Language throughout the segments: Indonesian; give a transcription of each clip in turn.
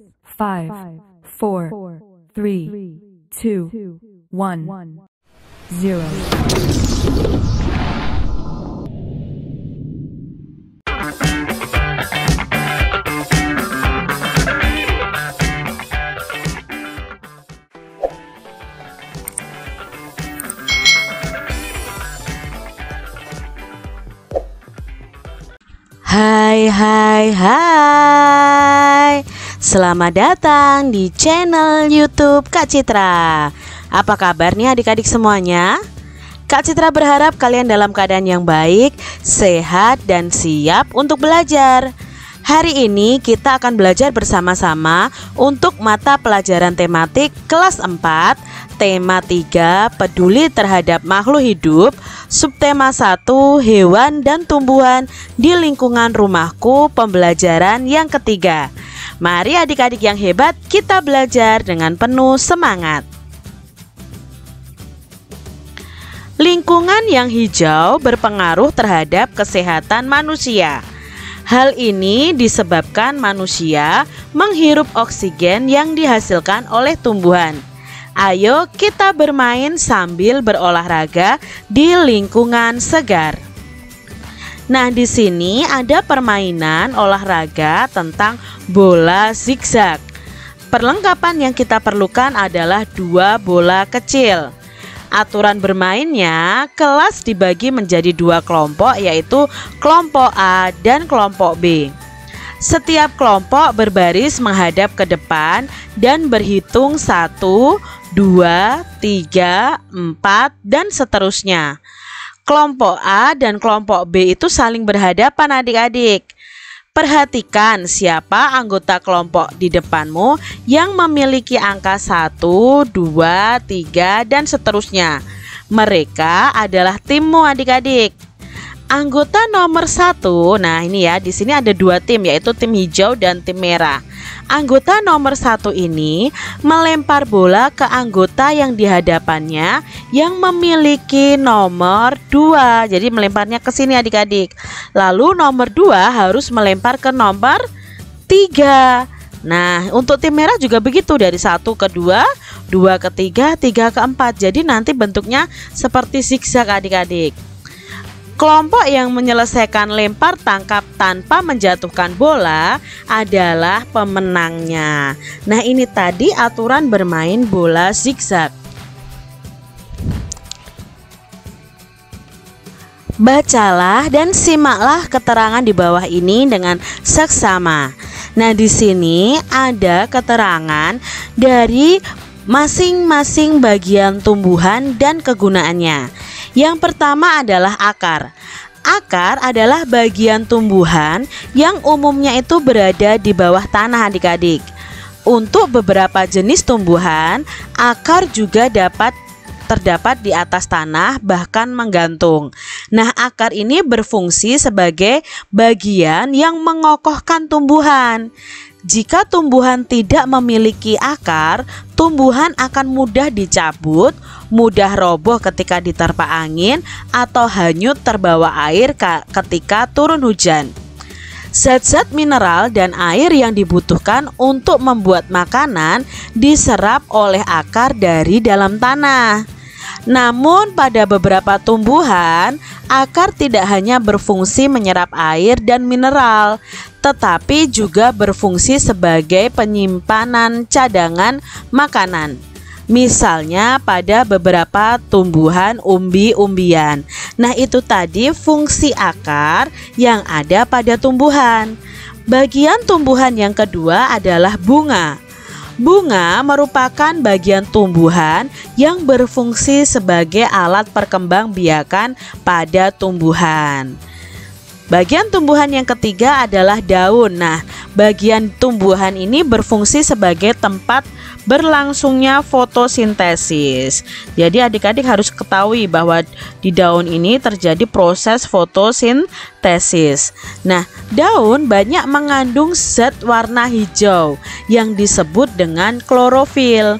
5, 4, 3, 2, 1, 0. Hai, selamat datang di channel YouTube Kak Citra. Apa kabar nih adik-adik semuanya? Kak Citra berharap kalian dalam keadaan yang baik, sehat, dan siap untuk belajar. Hari ini kita akan belajar bersama-sama untuk mata pelajaran tematik kelas 4, tema 3, peduli terhadap makhluk hidup, subtema 1, hewan dan tumbuhan di lingkungan rumahku, pembelajaran yang ketiga. Mari adik-adik yang hebat, kita belajar dengan penuh semangat. Lingkungan yang hijau berpengaruh terhadap kesehatan manusia. Hal ini disebabkan manusia menghirup oksigen yang dihasilkan oleh tumbuhan. Ayo kita bermain sambil berolahraga di lingkungan segar. Nah, di sini ada permainan olahraga tentang bola zigzag. Perlengkapan yang kita perlukan adalah 2 bola kecil. Aturan bermainnya, kelas dibagi menjadi 2 kelompok, yaitu kelompok A dan kelompok B. Setiap kelompok berbaris menghadap ke depan dan berhitung 1, 2, 3, 4, dan seterusnya. Kelompok A dan kelompok B itu saling berhadapan adik-adik. Perhatikan siapa anggota kelompok di depanmu yang memiliki angka 1, 2, 3, dan seterusnya. Mereka adalah timmu adik-adik. Anggota nomor 1, nah ini ya, di sini ada 2 tim, yaitu tim hijau dan tim merah. Anggota nomor 1 ini melempar bola ke anggota yang di hadapannya yang memiliki nomor 2. Jadi melemparnya ke sini adik-adik. Lalu nomor 2 harus melempar ke nomor 3. Nah, untuk tim merah juga begitu, dari 1 ke 2, 2 ke 3, 3 ke 4. Jadi nanti bentuknya seperti zigzag adik-adik. Kelompok yang menyelesaikan lempar tangkap tanpa menjatuhkan bola adalah pemenangnya. Nah, ini tadi aturan bermain bola zigzag. Bacalah dan simaklah keterangan di bawah ini dengan seksama. Nah, di sini ada keterangan dari masing-masing bagian tumbuhan dan kegunaannya. Yang pertama adalah akar. Akar adalah bagian tumbuhan yang umumnya itu berada di bawah tanah adik-adik. Untuk beberapa jenis tumbuhan, akar juga terdapat di atas tanah, bahkan menggantung. Nah, akar ini berfungsi sebagai bagian yang mengokohkan tumbuhan. Jika tumbuhan tidak memiliki akar, tumbuhan akan mudah dicabut, mudah roboh ketika diterpa angin, atau hanyut terbawa air ketika turun hujan. Zat-zat mineral dan air yang dibutuhkan untuk membuat makanan diserap oleh akar dari dalam tanah. Namun pada beberapa tumbuhan, akar tidak hanya berfungsi menyerap air dan mineral, tetapi juga berfungsi sebagai penyimpanan cadangan makanan. Misalnya pada beberapa tumbuhan umbi-umbian. Nah, itu tadi fungsi akar yang ada pada tumbuhan. Bagian tumbuhan yang kedua adalah bunga. Bunga merupakan bagian tumbuhan yang berfungsi sebagai alat perkembangbiakan pada tumbuhan. Bagian tumbuhan yang ketiga adalah daun. Nah, bagian tumbuhan ini berfungsi sebagai tempat berlangsungnya fotosintesis. Jadi adik-adik harus ketahui bahwa di daun ini terjadi proses fotosintesis. Nah, daun banyak mengandung zat warna hijau yang disebut dengan klorofil.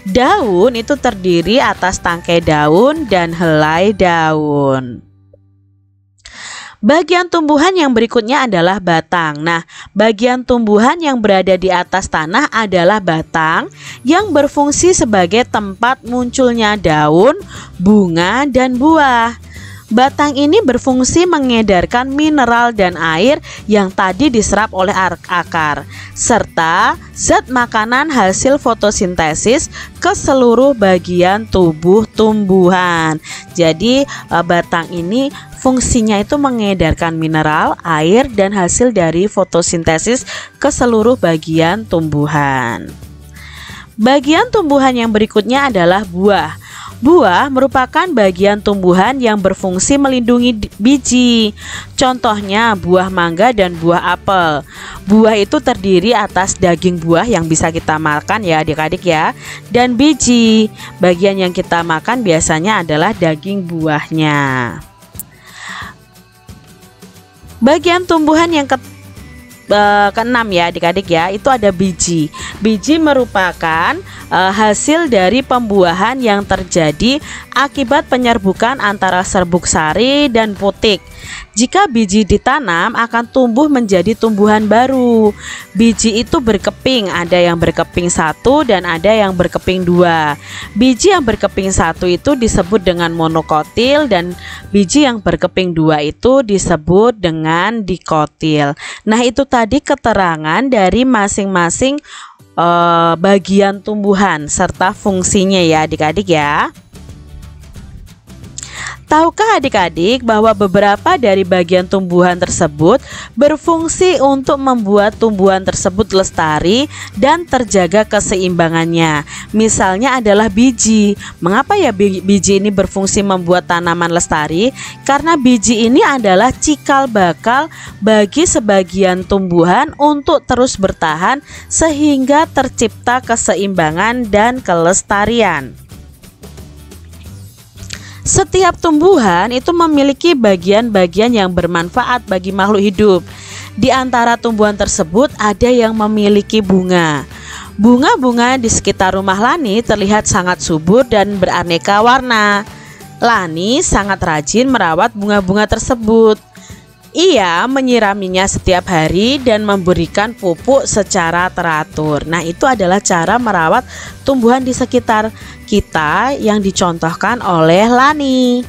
Daun itu terdiri atas tangkai daun dan helai daun. Bagian tumbuhan yang berikutnya adalah batang. Nah, bagian tumbuhan yang berada di atas tanah adalah batang yang berfungsi sebagai tempat munculnya daun, bunga, dan buah. Batang ini berfungsi mengedarkan mineral dan air yang tadi diserap oleh akar, serta zat makanan hasil fotosintesis ke seluruh bagian tubuh tumbuhan. Jadi batang ini fungsinya itu mengedarkan mineral, air, dan hasil dari fotosintesis ke seluruh bagian tumbuhan. Bagian tumbuhan yang berikutnya adalah buah. Buah merupakan bagian tumbuhan yang berfungsi melindungi biji. Contohnya buah mangga dan buah apel. Buah itu terdiri atas daging buah yang bisa kita makan ya adik-adik ya, dan biji. Bagian yang kita makan biasanya adalah daging buahnya. Bagian tumbuhan yang keenam ya adik-adik ya, itu ada biji. Biji merupakan hasil dari pembuahan yang terjadi akibat penyerbukan antara serbuk sari dan putik. Jika biji ditanam akan tumbuh menjadi tumbuhan baru. Biji itu berkeping, ada yang berkeping 1 dan ada yang berkeping 2. Biji yang berkeping 1 itu disebut dengan monokotil dan biji yang berkeping 2 itu disebut dengan dikotil. Nah, itu tadi keterangan dari masing-masing bagian tumbuhan serta fungsinya ya adik-adik ya. Tahukah adik-adik bahwa beberapa dari bagian tumbuhan tersebut berfungsi untuk membuat tumbuhan tersebut lestari dan terjaga keseimbangannya? Misalnya adalah biji. Mengapa ya biji ini berfungsi membuat tanaman lestari? Karena biji ini adalah cikal bakal bagi sebagian tumbuhan untuk terus bertahan sehingga tercipta keseimbangan dan kelestarian. Setiap tumbuhan itu memiliki bagian-bagian yang bermanfaat bagi makhluk hidup. Di antara tumbuhan tersebut ada yang memiliki bunga. Bunga-bunga di sekitar rumah Lani terlihat sangat subur dan beraneka warna. Lani sangat rajin merawat bunga-bunga tersebut. Ia menyiraminya setiap hari dan memberikan pupuk secara teratur. Nah, itu adalah cara merawat tumbuhan di sekitar kita yang dicontohkan oleh Lani.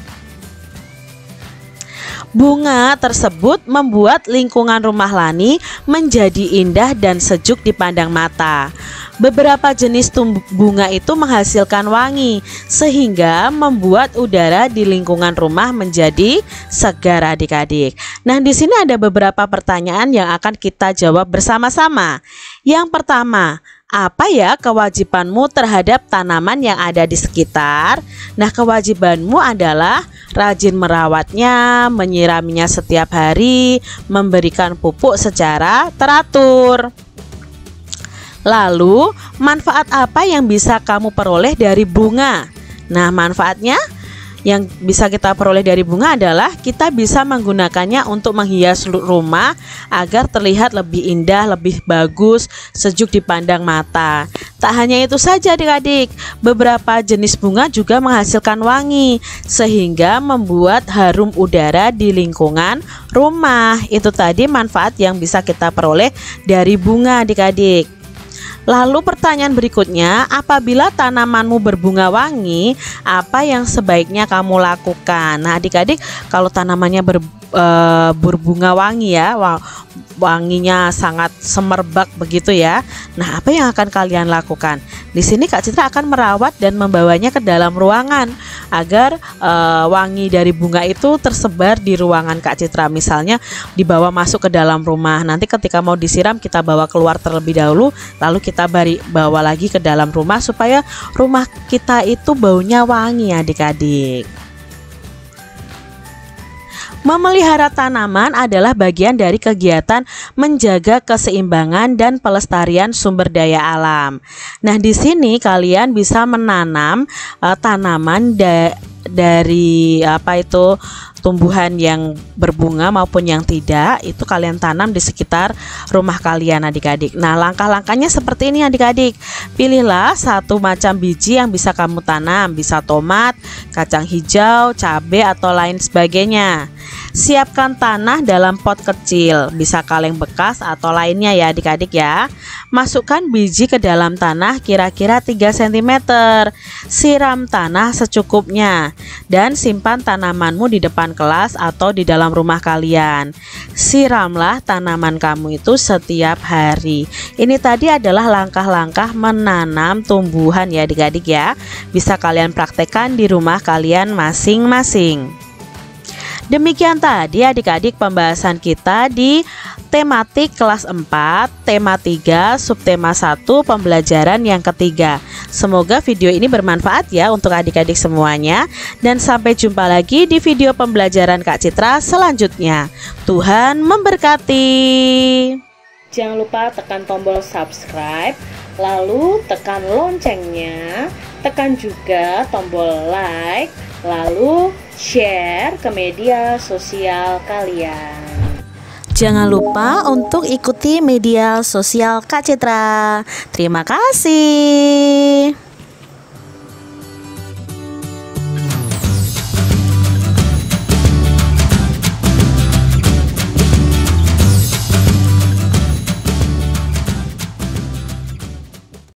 Bunga tersebut membuat lingkungan rumah Lani menjadi indah dan sejuk dipandang mata. Beberapa jenis bunga itu menghasilkan wangi sehingga membuat udara di lingkungan rumah menjadi segar adik-adik. Nah, di sini ada beberapa pertanyaan yang akan kita jawab bersama-sama. Yang pertama, apa ya kewajibanmu terhadap tanaman yang ada di sekitar? Nah, kewajibanmu adalah rajin merawatnya, menyiraminya setiap hari, memberikan pupuk secara teratur. Lalu, manfaat apa yang bisa kamu peroleh dari bunga? Nah, manfaatnya yang bisa kita peroleh dari bunga adalah kita bisa menggunakannya untuk menghias rumah agar terlihat lebih indah, lebih bagus, sejuk dipandang mata. Tak hanya itu saja adik-adik, beberapa jenis bunga juga menghasilkan wangi sehingga membuat harum udara di lingkungan rumah. Itu tadi manfaat yang bisa kita peroleh dari bunga adik-adik. Lalu pertanyaan berikutnya, apabila tanamanmu berbunga wangi, apa yang sebaiknya kamu lakukan? Nah adik-adik, kalau tanamannya berbunga wangi ya, wanginya sangat semerbak begitu ya. Nah, apa yang akan kalian lakukan? Di sini Kak Citra akan merawat dan membawanya ke dalam ruangan agar wangi dari bunga itu tersebar di ruangan Kak Citra. Misalnya dibawa masuk ke dalam rumah. Nanti ketika mau disiram kita bawa keluar terlebih dahulu, lalu kita bawa lagi ke dalam rumah supaya rumah kita itu baunya wangi adik-adik. Memelihara tanaman adalah bagian dari kegiatan menjaga keseimbangan dan pelestarian sumber daya alam. Nah, di sini kalian bisa menanam tanaman dari tumbuhan yang berbunga maupun yang tidak, itu kalian tanam di sekitar rumah kalian adik-adik. Nah, langkah-langkahnya seperti ini adik-adik. Pilihlah satu macam biji yang bisa kamu tanam, bisa tomat, kacang hijau, cabai atau lain sebagainya. Siapkan tanah dalam pot kecil, bisa kaleng bekas atau lainnya ya adik-adik ya. Masukkan biji ke dalam tanah kira-kira 3 cm. Siram tanah secukupnya dan simpan tanamanmu di depan kelas atau di dalam rumah kalian. Siramlah tanaman kamu itu setiap hari. Ini tadi adalah langkah-langkah menanam tumbuhan ya adik-adik ya. Bisa kalian praktekkan di rumah kalian masing-masing. Demikian tadi adik-adik pembahasan kita di tematik kelas 4, tema 3, subtema 1, pembelajaran yang ketiga. Semoga video ini bermanfaat ya untuk adik-adik semuanya. Dan sampai jumpa lagi di video pembelajaran Kak Citra selanjutnya. Tuhan memberkati. Jangan lupa tekan tombol subscribe, lalu tekan loncengnya, tekan juga tombol like, lalu share ke media sosial kalian. Jangan lupa untuk ikuti media sosial Kak Citra. Terima kasih.